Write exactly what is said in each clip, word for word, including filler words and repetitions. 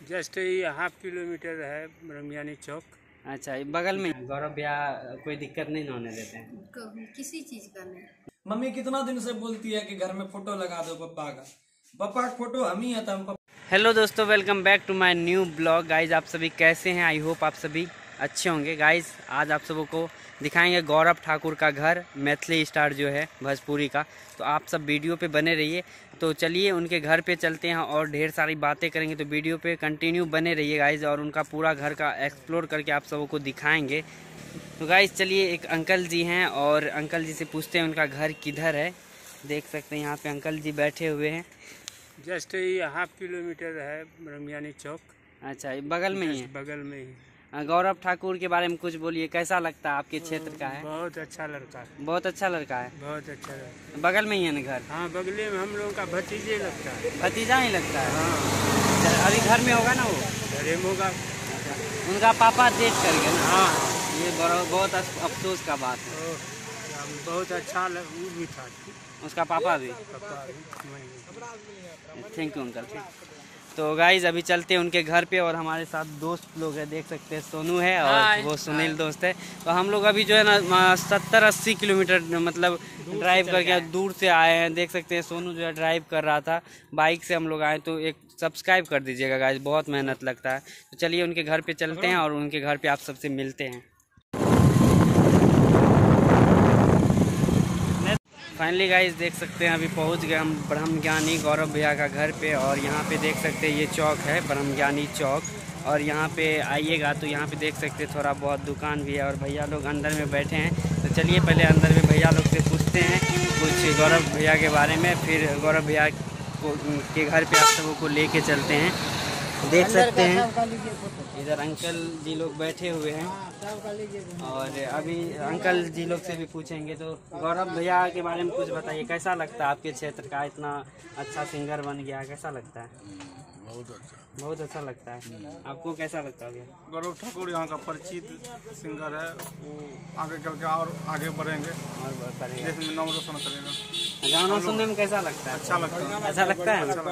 Just ये half kilometre है ब्रह्मज्ञानी चौक। अच्छा, बगल में। गौरव भैया कोई दिक्कत नहीं होने देते हैं किसी चीज का नहीं। मम्मी कितना दिन से बोलती है कि घर में फोटो लगा दो पप्पा का। पप्पा का फोटो हम ही है तो हम। हेलो दोस्तों, welcome back to my new blog. Guys आप सभी कैसे हैं? आई होप आप सभी अच्छे होंगे। गाइज आज आप सबों को दिखाएंगे गौरव ठाकुर का घर, मैथिली स्टार जो है भोजपुरी का। तो आप सब वीडियो पे बने रहिए। तो चलिए उनके घर पे चलते हैं और ढेर सारी बातें करेंगे। तो वीडियो पे कंटिन्यू बने रहिए गाइज, और उनका पूरा घर का एक्सप्लोर करके आप सबों को दिखाएंगे। तो गाइज चलिए, एक अंकल जी हैं और अंकल जी से पूछते हैं उनका घर किधर है। देख सकते हैं यहाँ पे अंकल जी बैठे हुए हैं। जस्ट ये हाफ किलोमीटर है ब्रह्मज्ञानी चौक। अच्छा, ये बगल में ही है। बगल में ही। गौरव ठाकुर के बारे में कुछ बोलिए, कैसा लगता है? आपके क्षेत्र का है? बहुत अच्छा लड़का है। बहुत अच्छा लड़का है। बहुत अच्छा लड़का। बगल में ही है ना घर? हाँ, बगले में हम लोगों का भतीजे लगता है। भतीजा ही लगता है। हाँ, अभी घर में होगा ना वो? घरे में होगा। उनका पापा डेट कर गए ना। हाँ, ये बहुत अफसोस का बात है। बहुत अच्छा लग, वो भी था उसका पापा भी। पापा भी। Thank you uncle. तो गाइज अभी चलते हैं उनके घर पे, और हमारे साथ दोस्त लोग हैं। देख सकते हैं सोनू है और वो सुनील दोस्त है। तो हम लोग अभी जो है ना सत्तर अस्सी किलोमीटर मतलब ड्राइव करके दूर से आए हैं। देख सकते हैं सोनू जो है ड्राइव कर रहा था, बाइक से हम लोग आए। तो एक सब्सक्राइब कर दीजिएगा गाइज, बहुत मेहनत लगता है। तो चलिए उनके घर पे चलते हैं और उनके घर पे आप सबसे मिलते हैं। फाइनली गाइस देख सकते हैं अभी पहुंच गए हम ब्रह्मज्ञानी गौरव भैया का घर पे। और यहाँ पे देख सकते हैं ये चौक है ब्रह्मज्ञानी चौक, और यहाँ पे आइएगा तो यहाँ पे देख सकते हैं थोड़ा बहुत दुकान भी है और भैया लोग अंदर में बैठे हैं। तो चलिए पहले अंदर में भैया लोग से पूछते हैं कुछ गौरव भैया के बारे में, फिर गौरव भैया को के घर पर आप सबों को ले चलते हैं। देख सकते हैं इधर अंकल जी लोग बैठे हुए हैं, और अभी अंकल जी लोग से भी पूछेंगे। तो गौरव भैया के बारे में कुछ बताइए, कैसा लगता है आपके क्षेत्र का इतना अच्छा सिंगर बन गया, कैसा लगता है? बहुत अच्छा बहुत अच्छा लगता है। आपको कैसा लगता है भैया? गौरव ठाकुर यहाँ का परिचित सिंगर है, वो आगे चल के और आगे बढ़ेंगे और करेंगे, देश में नाम रोशन करेगा। गाना सुनने में कैसा लगता है? अच्छा लगता है। अच्छा लगता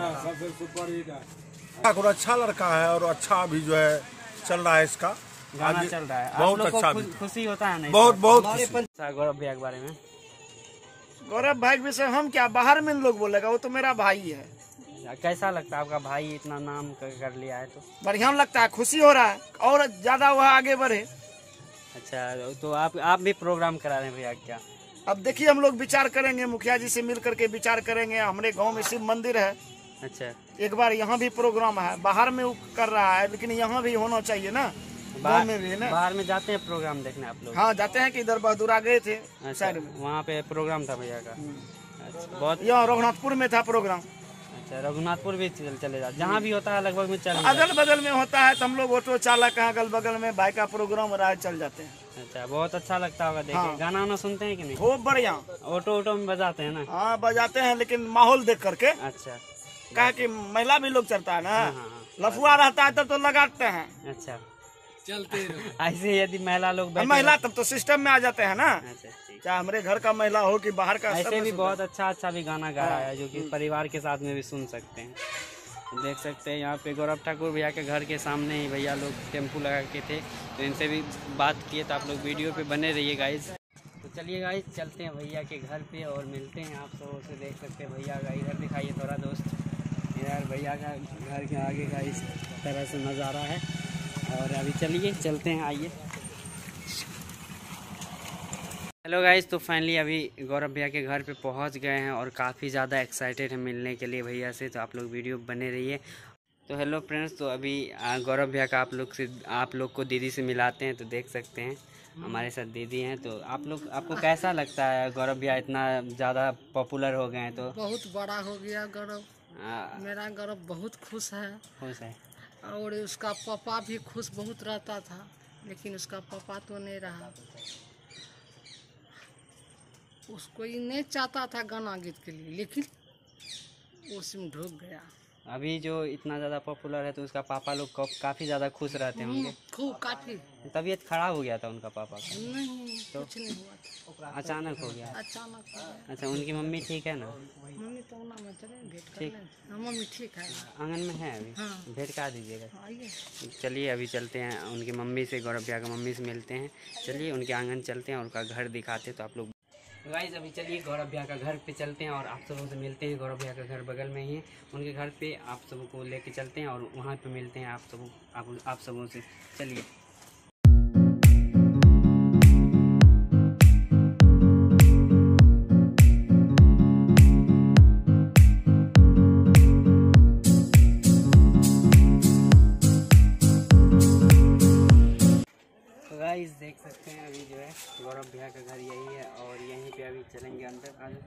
है। ठाकुर अच्छा लड़का है और अच्छा अभी जो है चल रहा है, इसका गाना चल रहा है। बहुत आप लोग अच्छा को खुशी होता है? नहीं, बहुत बहुत गौरव भैया के बारे में। गौरव भाई के विषय हम क्या, बाहर में लोग बोलेगा, वो तो मेरा भाई है। कैसा लगता है आपका भाई इतना नाम कर लिया है? तो बढ़िया लगता है, खुशी हो रहा है और ज्यादा वह आगे बढ़े। अच्छा, तो आप आप भी प्रोग्राम करा रहे हैं भैया क्या? अब देखिए हम लोग विचार करेंगे, मुखिया जी से मिल करके विचार करेंगे। हमारे गांव में शिव मंदिर है। अच्छा, एक बार यहाँ भी प्रोग्राम है। बाहर में वो कर रहा है, लेकिन यहाँ भी होना चाहिए ना, गाँव में भी है ना। बाहर में जाते हैं प्रोग्राम देखने आप लोग? हाँ जाते हैं कि इधर बहादुरा गए थे। अच्छा, साइड में वहाँ पे प्रोग्राम था भैया का। अच्छा, बहुत। यहाँ रघुनाथपुर में था प्रोग्राम। अच्छा, रघुनाथपुर भी चल चले जाते, जहाँ भी होता है लगभग में चल। अगल बगल में होता है तो हम लोग ऑटो चालक हैं, अगल बगल में बाइक का प्रोग्राम रहा है, चल जाते हैं। अच्छा, बहुत अच्छा लगता होगा देखे। हाँ। गाना वाना सुनते हैं कि नहीं? खूब बढ़िया। ऑटो ऑटो में बजाते हैं ना? हाँ बजाते हैं, लेकिन माहौल देख करके। अच्छा, क्या कि महिला भी लोग चलता है ना। हाँ, हाँ, लफुआ रहता है तब तो लगाते हैं। अच्छा, चलते ऐसे यदि महिला लोग बैठे महिला तब तो सिस्टम में आ जाते हैं ना। अच्छा, ठीक। चाहे हमारे घर का महिला हो कि बाहर का, ऐसे सब भी में बहुत अच्छा अच्छा भी गाना गाया है, जो कि परिवार के साथ में भी सुन सकते हैं। देख सकते हैं यहाँ पे गौरव ठाकुर भैया के घर के सामने ही भैया लोग टेम्पू लगा के थे, तो इनसे भी बात किए। तो आप लोग वीडियो पे बने रहिए गाइज। तो चलिए गाइज चलते हैं भैया के घर पे और मिलते हैं आप सबों से। देख सकते हैं भैया का, इधर दिखाइए थोड़ा दोस्त, इधर भैया का घर के आगे का इस तरह से नज़ारा है। और अभी चलिए चलते हैं, आइए। हेलो गाइज, तो फाइनली अभी गौरव भैया के घर पे पहुंच गए हैं और काफ़ी ज़्यादा एक्साइटेड है मिलने के लिए भैया से। तो आप लोग वीडियो बने रहिए। तो हेलो फ्रेंड्स, तो अभी गौरव भैया का आप लोग से आप लोग को दीदी से मिलाते हैं। तो देख सकते हैं हमारे साथ दीदी हैं। तो आप लोग आपको कैसा लगता है गौरव भैया इतना ज़्यादा पॉपुलर हो गए हैं? तो बहुत बड़ा हो गया गौरव। मेरा गौरव बहुत खुश है। खुश है, और उसका पापा भी खुश बहुत रहता था, लेकिन उसका पापा तो नहीं रहा। उसको ही नहीं चाहता था गाना गीत के लिए, लेकिन उसमें ढूक गया। अभी जो इतना ज़्यादा पॉपुलर है तो उसका पापा लोग का, काफ़ी ज़्यादा खुश रहते होंगे। खूब काफी। तबीयत खराब हो गया था उनका पापा का? नहीं तो? कुछ नहीं हुआ था, अचानक हो गया? अचानक हो गया। अच्छा, उनकी मम्मी ठीक है ना? मम्मी तो ना में चले भेंट कर ठीक। लें। हाँ मम्मी ठीक है। आंगन में है अभी? हाँ। भेंट करा दीजिएगा। आइए। चलिए अभी चलते हैं उनकी मम्मी से, गौरव भैया की मम्मी से मिलते हैं। चलिए उनके आंगन चलते हैं, उनका घर दिखाते हैं तो आप लोग। गाइस अभी चलिए गौरव भैया का घर पे चलते हैं और आप सबों से मिलते हैं। गौरव भैया का घर बगल में ही है, उनके घर पे आप सबों को लेके चलते हैं और वहाँ पे मिलते हैं आप सबों आप, आप सबों से। चलिए। गाइस देख सकते हैं अभी जो है गौरव भैया का घर यही है और यहीं पे अभी चलेंगे अंदर। आज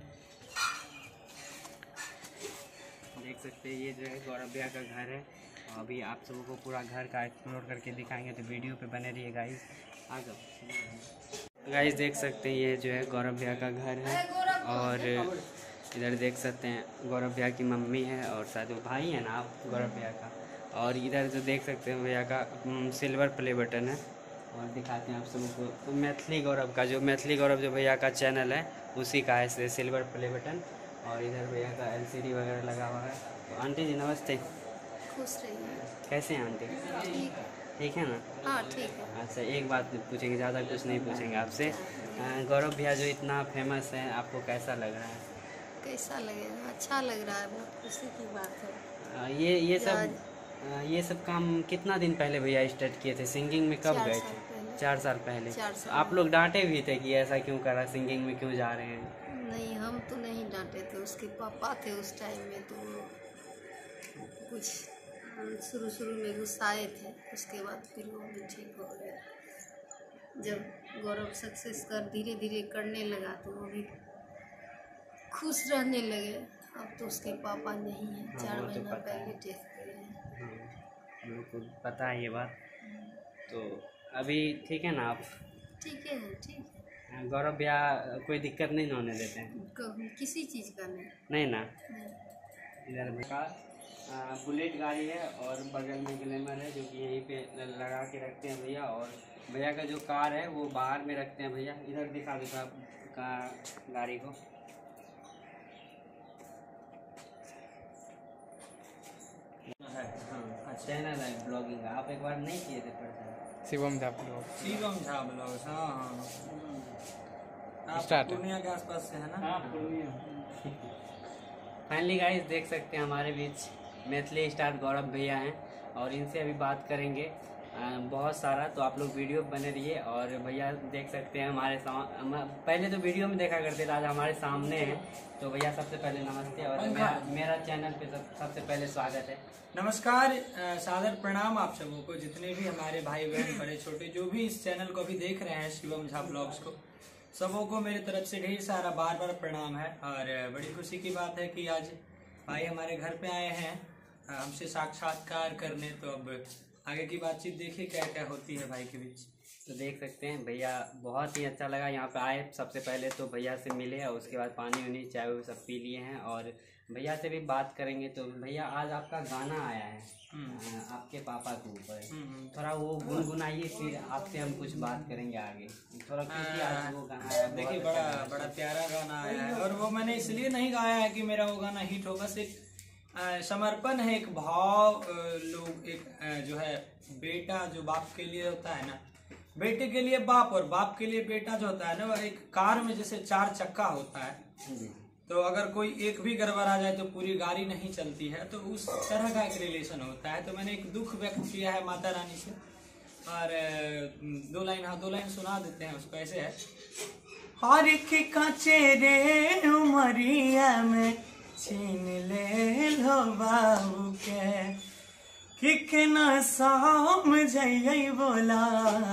देख सकते हैं ये जो है गौरव भैया का घर है और अभी आप सबों को पूरा घर का एक्सप्लोर करके दिखाएंगे, तो वीडियो पे बने रहिए गाइस। आ जाओ गाइस, देख सकते हैं ये जो है गौरव भैया का घर है और इधर देख सकते हैं गौरव भैया की मम्मी है और शायद वो भाई है ना आप गौरव भैया का। और इधर जो देख सकते हैं भैया का सिल्वर प्ले बटन है और दिखाते हैं आप सबों को। तो मैथिली गौरव का जो मैथिली गौरव जो भैया का चैनल है उसी का है सिल्वर प्ले बटन। और इधर भैया का एलसीडी वगैरह लगा हुआ है। तो आंटी जी नमस्ते। खुश रहिए। कैसे हैं आंटी? ठीक। ठीक है ना? हाँ ठीक है। अच्छा, एक बात पूछेंगे, ज़्यादा कुछ नहीं पूछेंगे आपसे। गौरव भैया जो इतना फेमस है आपको कैसा लग रहा है? कैसा लगेगा? अच्छा लग रहा है, बहुत खुशी की बात है। आ, ये ये सब आ, ये सब काम कितना दिन पहले भैया स्टार्ट किए थे? सिंगिंग में कब गए थे? चार साल पहले। चार साल आप लोग डांटे भी थे कि ऐसा क्यों करा, सिंगिंग में क्यों जा रहे हैं? नहीं, हम तो नहीं डांटे थे, उसके पापा थे उस टाइम में, तो कुछ शुरू शुरू में गुस्साए थे, उसके बाद फिर वो भी ठीक हो गया। जब गौरव सक्सेस कर धीरे धीरे करने लगा तो वो भी खुश रहने लगे। अब तो उसके पापा नहीं है, चार महीना पहले डेथ कर गए। हम लोग को पता है ये बात। तो अभी ठीक है ना आप? ठीक है, ठीक है। गौरव भैया कोई दिक्कत नहीं होने देते हैं? क- किसी चीज़ का नहीं। नहीं ना? नहीं। इधर भैया बुलेट गाड़ी है और बगल में ग्लैमर है जो कि यहीं पे लगा के रखते हैं भैया। और भैया का जो कार है वो बाहर में रखते हैं भैया। इधर दिखा देता का गाड़ी को। चैनल है ब्लॉगिंग का, आप एक बार नहीं किए थे पहले? शिवम झा ब्लॉग। शिवम झा ब्लॉग। हाँ हाँ, आप Start है। पूर्णिया के आसपास से है ना? फाइनली गाइस देख सकते हैं हमारे बीच मैथिली स्टार गौरव भैया हैं और इनसे अभी बात करेंगे आ, बहुत सारा। तो आप लोग वीडियो बने रहिए। और भैया देख सकते हैं हमारे साम पहले तो वीडियो में देखा करते थे, आज हमारे सामने हैं। तो भैया सबसे पहले नमस्ते और मेरा, मेरा चैनल पे सब, सबसे पहले स्वागत है। नमस्कार, अ, सादर प्रणाम आप सबों को, जितने भी हमारे भाई बहन बड़े छोटे जो भी इस चैनल को भी देख रहे हैं शिवम झा ब्लॉग्स को, सबों को मेरी तरफ से ढेर सारा बार बार प्रणाम है। और बड़ी खुशी की बात है कि आज भाई हमारे घर पे आए हैं हमसे साक्षात्कार करने। तो अब आगे की बातचीत देखिए क्या क्या होती है भाई के बीच। तो देख सकते हैं भैया बहुत ही अच्छा लगा यहाँ पे आए। सबसे पहले तो भैया से मिले और उसके बाद पानी वानी चाय वो सब पी लिए हैं और भैया से भी बात करेंगे। तो भैया आज आपका गाना आया है आ, आपके पापा के ऊपर, थोड़ा वो गुनगुनाइए, फिर आपसे हम कुछ बात करेंगे आगे। थोड़ा क्योंकि आज वो गाना आया, देखिए बड़ा बड़ा प्यारा गाना आया है और वो मैंने इसलिए नहीं गाया है कि मेरा वो गाना हिट हो, बस एक आ, समर्पण है, एक भाव। आ, लोग एक आ, जो है बेटा जो बाप के लिए होता है ना, बेटे के लिए बाप और बाप के लिए बेटा जो होता है ना, वह एक कार में जैसे चार चक्का होता है, तो अगर कोई एक भी गड़बड़ा जाए तो पूरी गाड़ी नहीं चलती है। तो उस तरह का एक रिलेशन होता है। तो मैंने एक दुख व्यक्त किया है माता रानी से और दो लाइन हाँ दो लाइन सुना देते हैं उसको। ऐसे है, हर के कांचे रे उमरिया में छीन ले लो बाबू के, कि न समझ बोला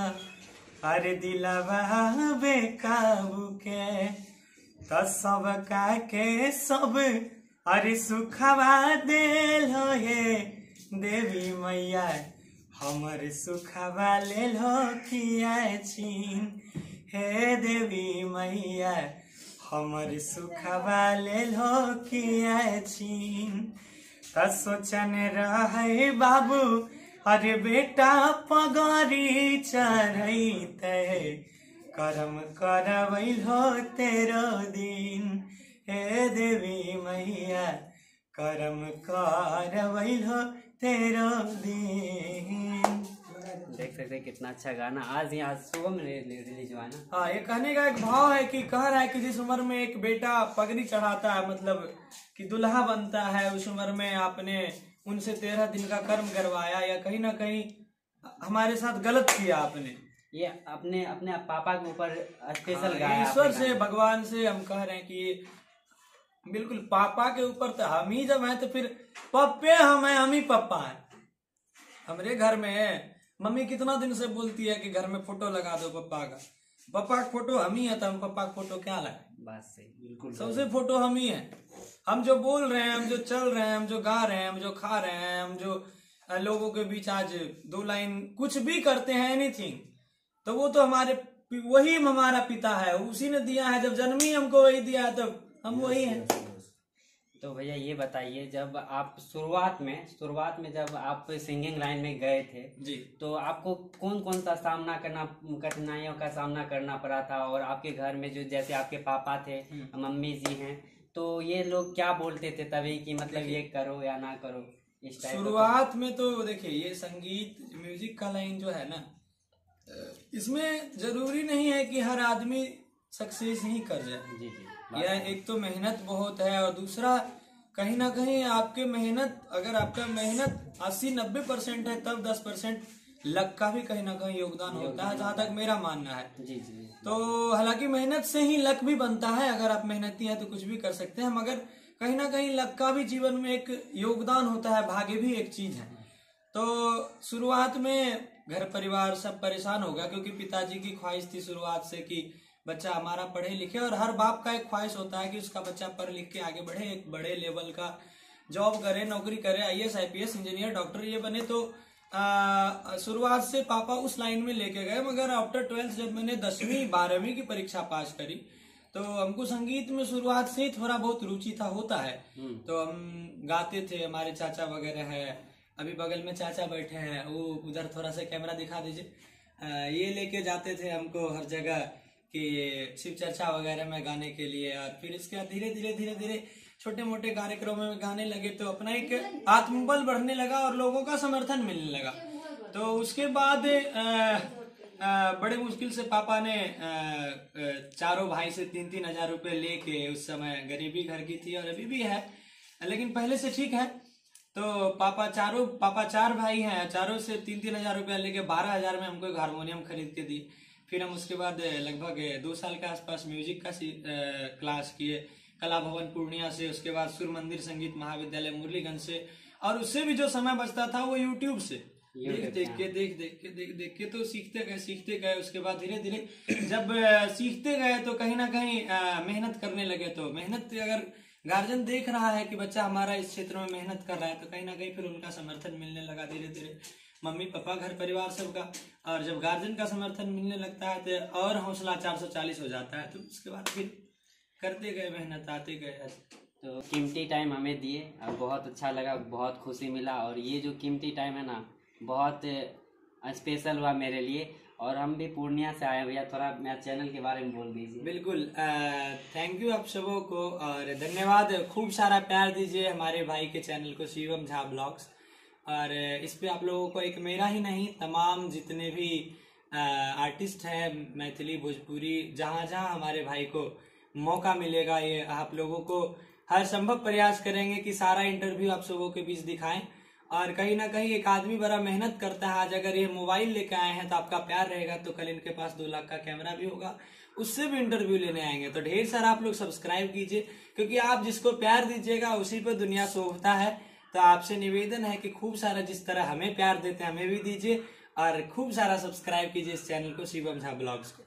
अरे दिलवा बेकाबू के, तो सब का के सब अरे सुखवा दे लो ये देवी मैया, हमर सुखवा ले लो किया छीन, हे देवी मैया हमर सुखवा ले लो किया छीन। सोचन रहे बाबू अरे बेटा पगारी चढ़ते करम करवैल हो तेरो दिन हे देवी मैया करम करवैल हो तेरो दिन। देख सकते हैं कितना अच्छा गाना आज ही आज सुबह में रिलीज हुआ है ना। हाँ, ये कहने का एक भाव है कि कह रहा है कि जिस उम्र में एक बेटा पगड़ी चढ़ाता है मतलब कि दुल्हा बनता है, उस उम्र में आपने उनसे तेरह दिन का कर्म करवाया या कहीं ना कहीं हमारे साथ गलत किया आपने। ये अपने अपने पापा के ऊपर स्पेशल हाँ, गाया ईश्वर आपने से गाना। भगवान से हम कह रहे हैं कि बिल्कुल पापा के ऊपर तो हम ही जब हैं तो फिर पप्पे हम हैं, हम ही पप्पा हैं। हमारे घर में मम्मी कितना दिन से बोलती है कि घर में फोटो लगा दो पप्पा का, पप्पा का फोटो हम ही है तो हम पप्पा का फोटो क्या लगाए। बात सही, बिल्कुल सबसे फोटो हम ही हैं। हम जो बोल रहे हैं, हम जो चल रहे हैं, हम जो गा रहे हैं, हम जो खा रहे हैं, हम जो अ, लोगों के बीच आज दो लाइन कुछ भी करते हैं एनीथिंग, तो वो तो हमारे वही हमारा पिता है, उसी ने दिया है। जब जन्म ही हमको वही दिया है तो हम वही हैं। तो भैया ये बताइए, जब आप शुरुआत में शुरुआत में जब आप सिंगिंग लाइन में गए थे जी, तो आपको कौन कौन सा सामना करना कठिनाइयों का सामना करना पड़ा था? और आपके घर में जो जैसे आपके पापा थे, मम्मी जी हैं, तो ये लोग क्या बोलते थे तभी कि मतलब ये करो या ना करो इस टाइप? शुरुआत में तो देखिए ये संगीत म्यूजिक का लाइन जो है ना, इसमें जरूरी नहीं है कि हर आदमी सक्सेस ही कर जाए। जी जी, यह एक तो मेहनत बहुत है और दूसरा कहीं ना कहीं आपके मेहनत, अगर आपका मेहनत अस्सी नब्बे परसेंट है तब दस परसेंट लक का भी कहीं ना कहीं योगदान होता है, जहाँ तक मेरा मानना है। जी जी। तो हालांकि मेहनत से ही लक भी बनता है, अगर आप मेहनती हैं तो कुछ भी कर सकते हैं, मगर कहीं ना कहीं लक का भी जीवन में एक योगदान होता है, भाग्य भी एक चीज है। तो शुरुआत में घर परिवार सब परेशान हो गया क्योंकि पिताजी की ख्वाहिश थी शुरुआत से कि बच्चा हमारा पढ़े लिखे, और हर बाप का एक ख्वाहिश होता है कि उसका बच्चा पढ़ लिख के आगे बढ़े, एक बड़े लेवल का जॉब करे, नौकरी करे, I A S, I P S, engineer, doctor ये बने। तो शुरुआत से पापा उस लाइन में लेके गए, मगर आफ्टर ट्वेल्थ जब मैंने दसवीं बारहवीं की परीक्षा पास करी तो हमको संगीत में शुरुआत से ही थोड़ा बहुत रुचि था, होता है। तो हम गाते थे, हमारे चाचा वगैरह है, अभी बगल में चाचा बैठे हैं, वो उधर थोड़ा सा कैमरा दिखा दीजिए, ये लेके जाते थे हमको हर जगह कि शिव चर्चा वगैरह में गाने के लिए। और फिर इसके बाद धीरे धीरे धीरे धीरे छोटे मोटे कार्यक्रमों में गाने लगे तो अपना एक आत्मबल बढ़ने लगा और लोगों का समर्थन मिलने लगा। तो उसके बाद आ, आ, बड़े मुश्किल से पापा ने आ, आ, चारों भाई से तीन तीन हजार रुपये लेके, उस समय गरीबी घर की थी और अभी भी है लेकिन पहले से ठीक है, तो पापा चारों पापा चार भाई हैं, चारों से तीन तीन हजार रुपया लेके बारह हजार में हमको एक हारमोनियम खरीद के दी। फिर हम उसके बाद लगभग दो साल के आसपास म्यूजिक का क्लास किए कला भवन पूर्णिया से, उसके बाद सूर्य मंदिर संगीत महाविद्यालय मुरलीगंज से, और उससे भी जो समय बचता था वो यूट्यूब से देख देख के देख देख के देख देख के तो सीखते गए सीखते गए। उसके बाद धीरे धीरे जब सीखते गए तो कहीं ना कहीं मेहनत करने लगे। तो मेहनत अगर गार्जियन देख रहा है कि बच्चा हमारा इस क्षेत्र में मेहनत कर रहा है तो कहीं ना कहीं फिर उनका समर्थन मिलने लगा धीरे धीरे, मम्मी पापा घर परिवार सबका। और जब गार्जियन का समर्थन मिलने लगता है तो और हौसला चार सौ चालीस हो जाता है। तो उसके बाद फिर करते गए, मेहनत आते गए। तो कीमती टाइम हमें दिए और बहुत अच्छा लगा, बहुत खुशी मिला। और ये जो कीमती टाइम है ना बहुत स्पेशल हुआ मेरे लिए। और हम भी पूर्णिया से आए भैया, थोड़ा मेरा चैनल के बारे में बोल दीजिए। बिल्कुल, थैंक यू आप सबों को और धन्यवाद। खूब सारा प्यार दीजिए हमारे भाई के चैनल को, शिवम झा ब्लॉग्स। और इस पे आप लोगों को एक मेरा ही नहीं, तमाम जितने भी आर्टिस्ट हैं मैथिली भोजपुरी, जहाँ जहाँ हमारे भाई को मौका मिलेगा ये आप लोगों को हर संभव प्रयास करेंगे कि सारा इंटरव्यू आप सबों के बीच दिखाएं। और कहीं ना कहीं एक आदमी बड़ा मेहनत करता है, आज अगर ये मोबाइल लेके आए हैं तो आपका प्यार रहेगा तो कल इनके पास दो लाख का कैमरा भी होगा, उससे भी इंटरव्यू लेने आएंगे। तो ढेर सारा आप लोग सब्सक्राइब कीजिए, क्योंकि आप जिसको प्यार दीजिएगा उसी पे दुनिया शोभता है। तो आपसे निवेदन है कि खूब सारा जिस तरह हमें प्यार देते हैं हमें भी दीजिए और खूब सारा सब्सक्राइब कीजिए इस चैनल को, शिवम झा ब्लॉग्स को।